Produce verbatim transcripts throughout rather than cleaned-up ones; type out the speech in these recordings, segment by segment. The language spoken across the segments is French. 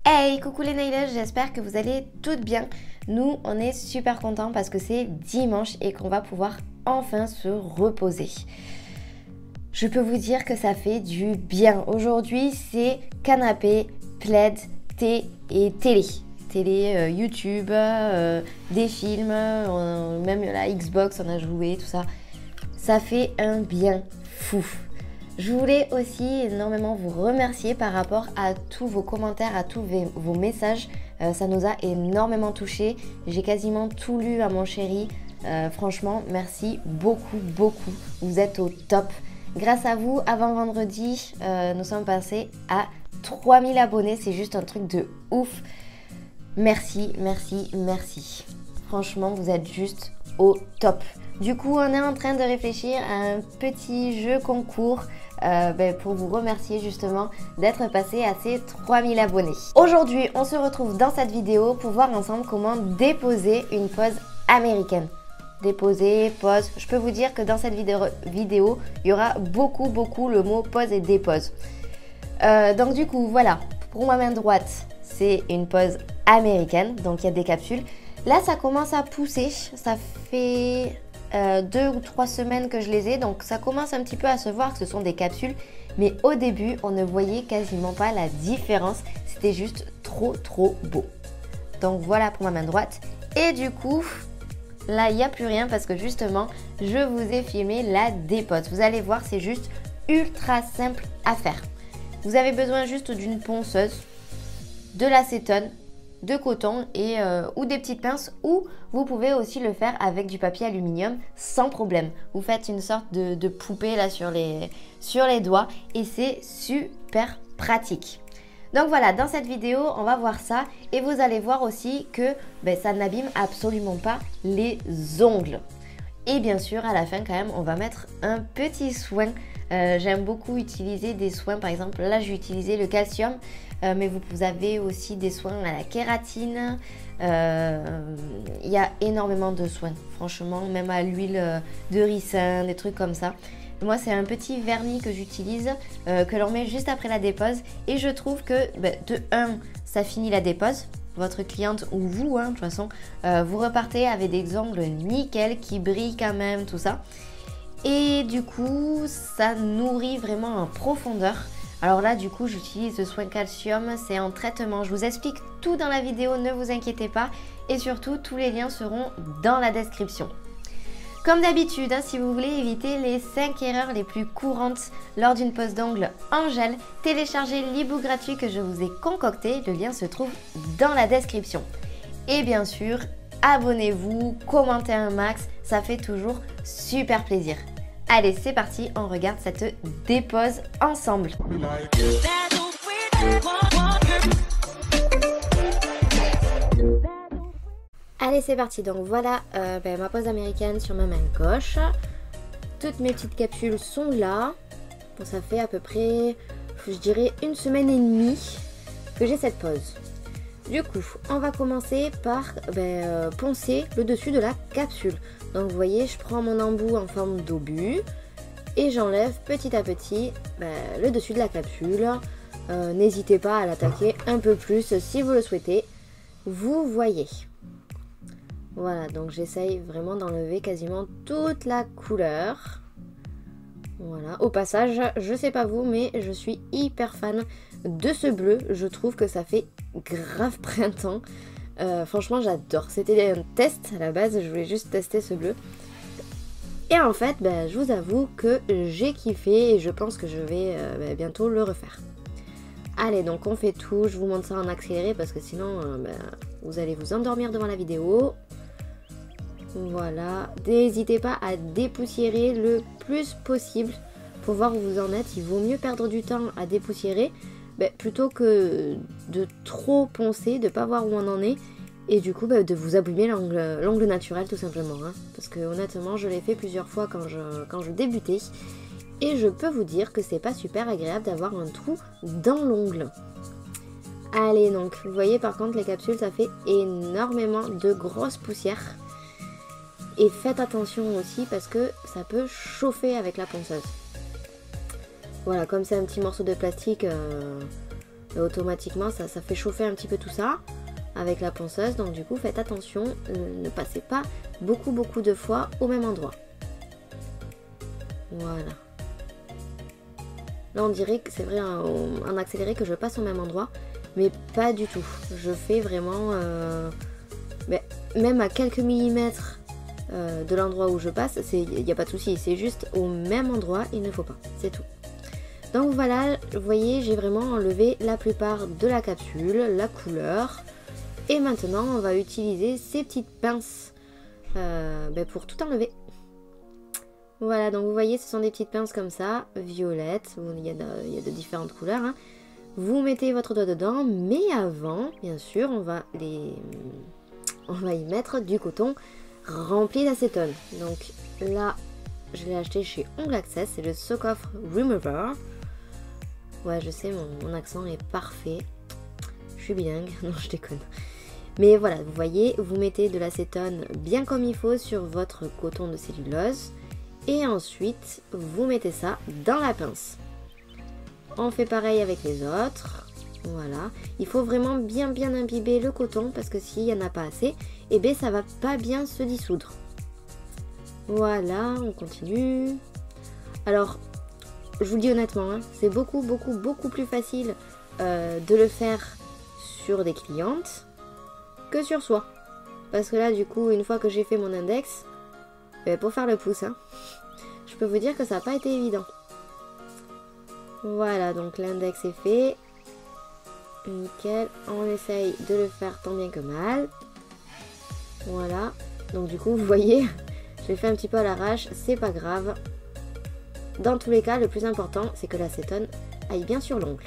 Hey, coucou les nailers, j'espère que vous allez toutes bien. Nous, on est super contents parce que c'est dimanche et qu'on va pouvoir enfin se reposer. Je peux vous dire que ça fait du bien. Aujourd'hui, c'est canapé, plaid, thé et télé. Télé, euh, YouTube, euh, des films, euh, même la Xbox, on a joué, tout ça. Ça fait un bien fou. Je voulais aussi énormément vous remercier par rapport à tous vos commentaires, à tous vos messages. Euh, ça nous a énormément touchés. J'ai quasiment tout lu à mon chéri. Euh, franchement, merci beaucoup, beaucoup. Vous êtes au top. Grâce à vous, avant vendredi, euh, nous sommes passés à trois mille abonnés. C'est juste un truc de ouf. Merci, merci, merci. Franchement, vous êtes juste au top. Du coup, on est en train de réfléchir à un petit jeu concours euh, ben, pour vous remercier justement d'être passé à ces trois mille abonnés. Aujourd'hui, on se retrouve dans cette vidéo pour voir ensemble comment déposer une pause américaine. Déposer, pause. Je peux vous dire que dans cette vidéo, vidéo il y aura beaucoup, beaucoup le mot pause et dépose. Euh, donc du coup, voilà. Pour ma main droite, c'est une pause américaine. Donc il y a des capsules. Là, ça commence à pousser. Ça fait euh, deux ou trois semaines que je les ai. Donc, ça commence un petit peu à se voir que ce sont des capsules. Mais au début, on ne voyait quasiment pas la différence. C'était juste trop, trop beau. Donc, voilà pour ma main droite. Et du coup, là, il n'y a plus rien parce que justement, je vous ai filmé la dépose. Vous allez voir, c'est juste ultra simple à faire. Vous avez besoin juste d'une ponceuse, de l'acétone, de coton et euh, ou des petites pinces, ou vous pouvez aussi le faire avec du papier aluminium sans problème. Vous faites une sorte de, de poupée là sur les, sur les doigts et c'est super pratique. Donc voilà, dans cette vidéo, on va voir ça et vous allez voir aussi que ben, ça n'abîme absolument pas les ongles. Et bien sûr, à la fin quand même, on va mettre un petit soin. Euh, J'aime beaucoup utiliser des soins, par exemple là j'ai utilisé le calcium, euh, mais vous, vous avez aussi des soins à la kératine. Euh, il y a énormément de soins, franchement, même à l'huile de ricin, des trucs comme ça. Moi c'est un petit vernis que j'utilise, euh, que l'on met juste après la dépose et je trouve que ben, de un, ça finit la dépose. Votre cliente ou vous, hein, de toute façon, euh, vous repartez avec des ongles nickel qui brillent quand même, tout ça. Et du coup, ça nourrit vraiment en profondeur. Alors là, du coup, j'utilise le soin calcium, c'est en traitement. Je vous explique tout dans la vidéo, ne vous inquiétez pas. Et surtout, tous les liens seront dans la description. Comme d'habitude, hein, si vous voulez éviter les cinq erreurs les plus courantes lors d'une pose d'ongles en gel, téléchargez l'e-book gratuit que je vous ai concocté. Le lien se trouve dans la description. Et bien sûr, abonnez-vous, commentez un max, ça fait toujours super plaisir. Allez, c'est parti, on regarde cette dépose ensemble. Allez, c'est parti. Donc voilà euh, ben, ma pose américaine sur ma main gauche. Toutes mes petites capsules sont là. Bon, ça fait à peu près, je dirais, une semaine et demie que j'ai cette pose. Du coup, on va commencer par ben, euh, poncer le dessus de la capsule. Donc vous voyez, je prends mon embout en forme d'obus et j'enlève petit à petit ben, le dessus de la capsule. Euh, N'hésitez pas à l'attaquer un peu plus si vous le souhaitez. Vous voyez. Voilà, donc j'essaye vraiment d'enlever quasiment toute la couleur. Voilà, au passage, je sais pas vous, mais je suis hyper fan de ce bleu. Je trouve que ça fait grave printemps. Euh, franchement, j'adore. C'était un test à la base, je voulais juste tester ce bleu. Et en fait, bah, je vous avoue que j'ai kiffé et je pense que je vais euh, bah, bientôt le refaire. Allez, donc on fait tout. Je vous montre ça en accéléré parce que sinon, euh, bah, vous allez vous endormir devant la vidéo. Voilà, n'hésitez pas à dépoussiérer le plus possible pour voir où vous en êtes. Il vaut mieux perdre du temps à dépoussiérer ben, plutôt que de trop poncer, de ne pas voir où on en est et du coup ben, de vous abîmer l'ongle naturel tout simplement. Hein, parce que honnêtement, je l'ai fait plusieurs fois quand je, quand je débutais et je peux vous dire que c'est pas super agréable d'avoir un trou dans l'ongle. Allez, donc vous voyez par contre les capsules, ça fait énormément de grosses poussières. Et faites attention aussi parce que ça peut chauffer avec la ponceuse. Voilà, comme c'est un petit morceau de plastique, euh, et automatiquement ça, ça fait chauffer un petit peu tout ça avec la ponceuse. Donc du coup faites attention, euh, ne passez pas beaucoup beaucoup de fois au même endroit. Voilà. Là on dirait que c'est vrai en, en accéléré que je passe au même endroit, mais pas du tout. Je fais vraiment euh, mais même à quelques millimètres euh, de l'endroit où je passe, il n'y a pas de souci, c'est juste au même endroit, il ne faut pas, c'est tout. Donc voilà, vous voyez, j'ai vraiment enlevé la plupart de la capsule, la couleur. Et maintenant, on va utiliser ces petites pinces euh, ben pour tout enlever. Voilà, donc vous voyez, ce sont des petites pinces comme ça, violettes, il y a de, il y a de différentes couleurs. Hein. Vous mettez votre doigt dedans, mais avant, bien sûr, on va, les... on va y mettre du coton rempli d'acétone. Donc là, je l'ai acheté chez Ongle Access, c'est le Soak Off Remover. Ouais, je sais, mon, mon accent est parfait. Je suis bilingue, non, je déconne. Mais voilà, vous voyez, vous mettez de l'acétone bien comme il faut sur votre coton de cellulose. Et ensuite, vous mettez ça dans la pince. On fait pareil avec les autres. Voilà. Il faut vraiment bien bien imbiber le coton parce que s'il n'y en a pas assez, eh bien ça va pas bien se dissoudre. Voilà, on continue. Alors, je vous le dis honnêtement, hein, c'est beaucoup, beaucoup, beaucoup plus facile euh, de le faire sur des clientes que sur soi. Parce que là, du coup, une fois que j'ai fait mon index, euh, pour faire le pouce, hein, je peux vous dire que ça n'a pas été évident. Voilà, donc l'index est fait. Nickel. On essaye de le faire tant bien que mal. Voilà. Donc du coup, vous voyez, je l'ai fait un petit peu à l'arrache, c'est pas grave. Dans tous les cas, le plus important, c'est que l'acétone aille bien sur l'ongle.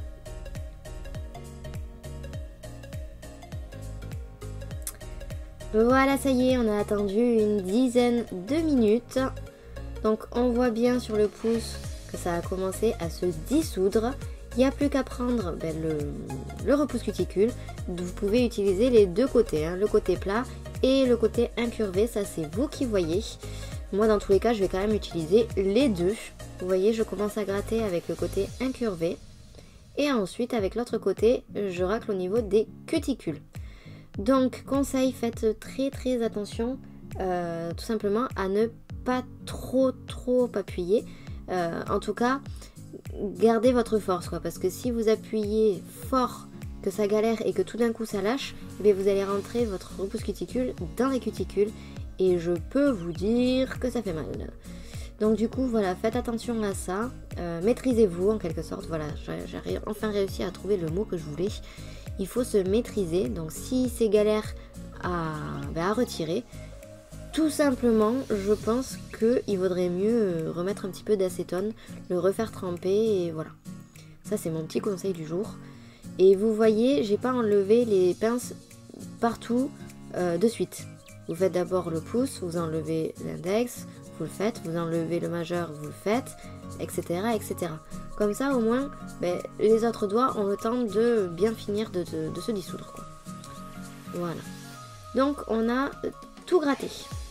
Voilà, ça y est, on a attendu une dizaine de minutes. Donc on voit bien sur le pouce que ça a commencé à se dissoudre. Il n'y a plus qu'à prendre ben, le, le repousse cuticule. Vous pouvez utiliser les deux côtés, hein, le côté plat et le côté incurvé, ça c'est vous qui voyez. Moi dans tous les cas je vais quand même utiliser les deux. Vous voyez, je commence à gratter avec le côté incurvé et ensuite avec l'autre côté je racle au niveau des cuticules. Donc conseil, faites très très attention euh, tout simplement à ne pas trop trop appuyer. Euh, en tout cas gardez votre force quoi, parce que si vous appuyez fort, que ça galère et que tout d'un coup ça lâche, eh bien vous allez rentrer votre repousse cuticule dans les cuticules et je peux vous dire que ça fait mal. Donc du coup voilà, faites attention à ça, euh, maîtrisez-vous en quelque sorte. Voilà, j'ai enfin réussi à trouver le mot que je voulais. Il faut se maîtriser, donc si c'est galère à, ben, à retirer, tout simplement je pense qu'il vaudrait mieux remettre un petit peu d'acétone, le refaire tremper et voilà. Ça c'est mon petit conseil du jour. Et vous voyez, j'ai pas enlevé les pinces partout euh, de suite. Vous faites d'abord le pouce, vous enlevez l'index, vous le faites, vous enlevez le majeur, vous le faites, et cetera et cetera. Comme ça au moins, ben, les autres doigts ont le temps de bien finir de, de, de se dissoudre, quoi. Voilà. Donc on a tout gratté.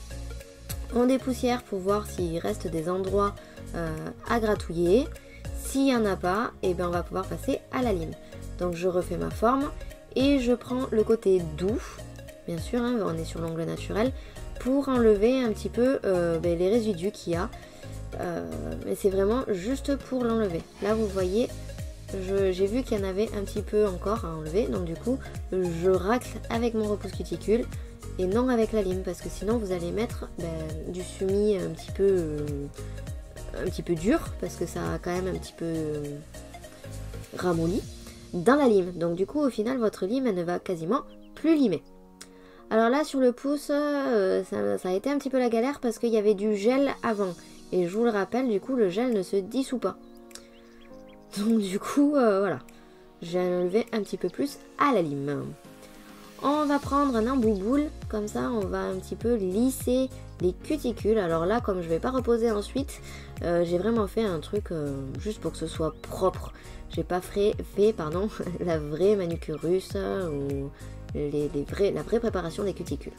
On dépoussière pour voir s'il reste des endroits euh, à gratouiller. S'il n'y en a pas, et ben on va pouvoir passer à la lime. Donc je refais ma forme et je prends le côté doux, bien sûr, hein, on est sur l'ongle naturel, pour enlever un petit peu euh, ben, les résidus qu'il y a. Euh, mais c'est vraiment juste pour l'enlever. Là vous voyez, j'ai vu qu'il y en avait un petit peu encore à enlever, donc du coup je racle avec mon repousse cuticule et non avec la lime, parce que sinon vous allez mettre ben, du sumi un petit peu euh, un petit peu dur, parce que ça a quand même un petit peu euh, ramolli dans la lime. Donc du coup au final votre lime elle ne va quasiment plus limer. Alors là sur le pouce euh, ça, ça a été un petit peu la galère parce qu'il y avait du gel avant. Et je vous le rappelle, du coup le gel ne se dissout pas. Donc du coup euh, voilà. J'ai enlevé un petit peu plus à la lime. On va prendre un embouboule, comme ça on va un petit peu lisser les cuticules. Alors là comme je vais pas reposer ensuite, euh, j'ai vraiment fait un truc euh, juste pour que ce soit propre. J'ai pas fait, fait pardon, la vraie manucure russe ou les, les vrais, la vraie préparation des cuticules.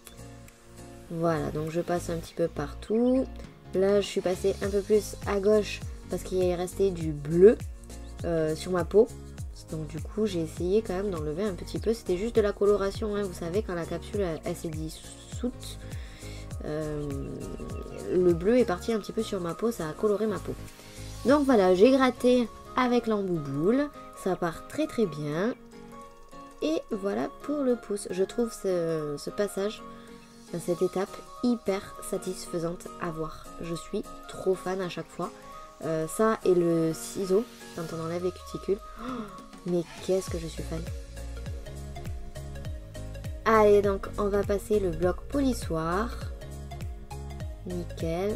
Voilà, donc je passe un petit peu partout. Là je suis passée un peu plus à gauche parce qu'il est resté du bleu euh, sur ma peau. Donc du coup j'ai essayé quand même d'enlever un petit peu. C'était juste de la coloration, hein. Vous savez quand la capsule elle, elle s'est dissoute, euh, le bleu est parti un petit peu sur ma peau, ça a coloré ma peau. Donc voilà, j'ai gratté avec l'embouboule, ça part très très bien. Et voilà pour le pouce. Je trouve ce, ce passage, cette étape hyper satisfaisante à voir. Je suis trop fan à chaque fois. Euh, ça et le ciseau, quand on enlève les cuticules. Oh, mais qu'est-ce que je suis fan. Allez, donc on va passer le bloc polissoir. Nickel.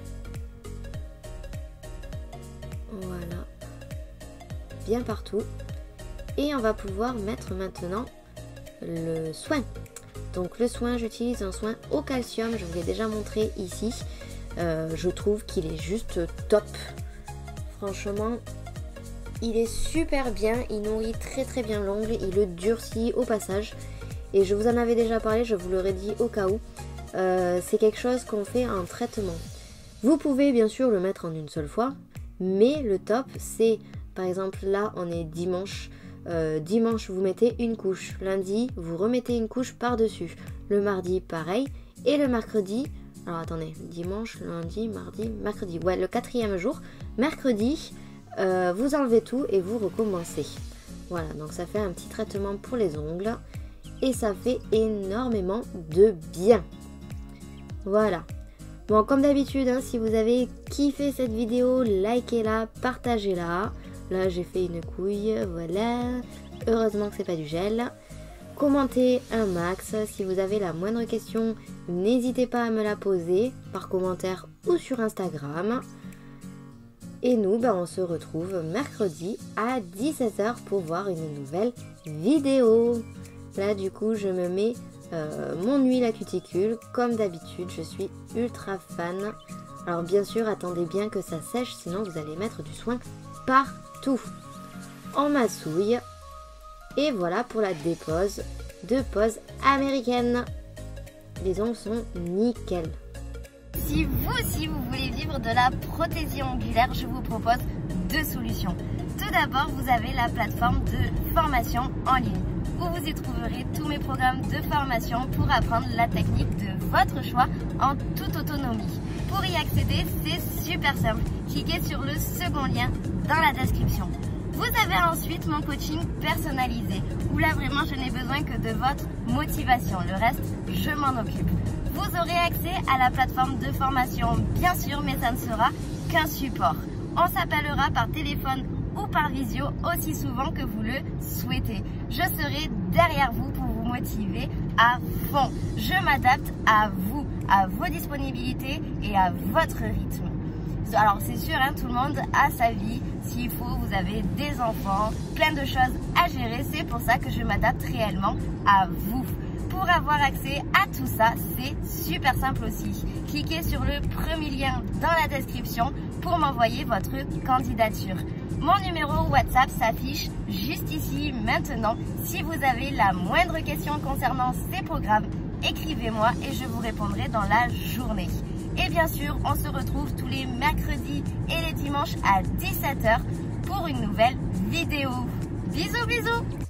Voilà. Bien partout. Et on va pouvoir mettre maintenant le soin. Donc le soin, j'utilise un soin au calcium. Je vous l'ai déjà montré ici. Euh, je trouve qu'il est juste top. Franchement, il est super bien. Il nourrit très très bien l'ongle. Il le durcit au passage. Et je vous en avais déjà parlé, je vous l'aurais dit au cas où. Euh, c'est quelque chose qu'on fait en traitement. Vous pouvez bien sûr le mettre en une seule fois. Mais le top, c'est par exemple là, on est dimanche. Euh, dimanche, vous mettez une couche. Lundi, vous remettez une couche par-dessus. Le mardi, pareil. Et le mercredi, alors attendez, dimanche, lundi, mardi, mercredi. Ouais, le quatrième jour, mercredi, euh, vous enlevez tout et vous recommencez. Voilà, donc ça fait un petit traitement pour les ongles. Et ça fait énormément de bien. Voilà. Bon, comme d'habitude, hein, si vous avez kiffé cette vidéo, likez-la, partagez-la. Là, j'ai fait une couille, voilà. Heureusement que c'est pas du gel. Commentez un max. Si vous avez la moindre question, n'hésitez pas à me la poser par commentaire ou sur Instagram. Et nous, ben, on se retrouve mercredi à dix-sept heures pour voir une nouvelle vidéo. Là, du coup, je me mets euh, mon huile à cuticule. Comme d'habitude, je suis ultra fan. Alors, bien sûr, attendez bien que ça sèche, sinon vous allez mettre du soin partout. On massouille. Et voilà pour la dépose de pose américaine. Les ongles sont nickel. Si vous aussi vous voulez vivre de la prothésie ongulaire, je vous propose deux solutions. Tout d'abord, vous avez la plateforme de formation en ligne, où vous y trouverez tous mes programmes de formation pour apprendre la technique de votre choix en toute autonomie. Pour y accéder, c'est super simple. Cliquez sur le second lien dans la description. Vous avez ensuite mon coaching personnalisé, où là vraiment je n'ai besoin que de votre motivation. Le reste, je m'en occupe. Vous aurez accès à la plateforme de formation, bien sûr, mais ça ne sera qu'un support. On s'appellera par téléphone ou par visio aussi souvent que vous le souhaitez. Je serai derrière vous pour vous motiver à fond. Je m'adapte à vous, à vos disponibilités et à votre rythme. Alors c'est sûr, hein, tout le monde a sa vie. S'il faut, vous avez des enfants, plein de choses à gérer. C'est pour ça que je m'adapte réellement à vous. Pour avoir accès à tout ça, c'est super simple aussi. Cliquez sur le premier lien dans la description pour m'envoyer votre candidature. Mon numéro WhatsApp s'affiche juste ici maintenant. Si vous avez la moindre question concernant ces programmes, écrivez-moi et je vous répondrai dans la journée. Et bien sûr, on se retrouve tous les mercredis et les dimanches à dix-sept heures pour une nouvelle vidéo. Bisous, bisous!